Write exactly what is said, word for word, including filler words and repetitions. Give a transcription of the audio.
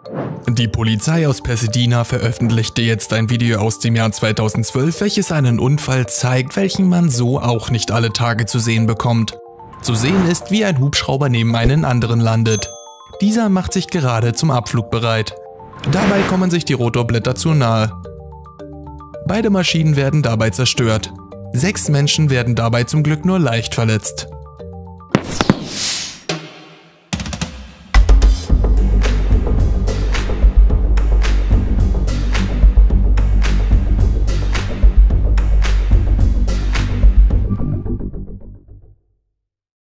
Die Polizei aus Pasadena veröffentlichte jetzt ein Video aus dem Jahr zweitausendzwölf, welches einen Unfall zeigt, welchen man so auch nicht alle Tage zu sehen bekommt. Zu sehen ist, wie ein Hubschrauber neben einen anderen landet. Dieser macht sich gerade zum Abflug bereit. Dabei kommen sich die Rotorblätter zu nahe. Beide Maschinen werden dabei zerstört. Sechs Menschen werden dabei zum Glück nur leicht verletzt.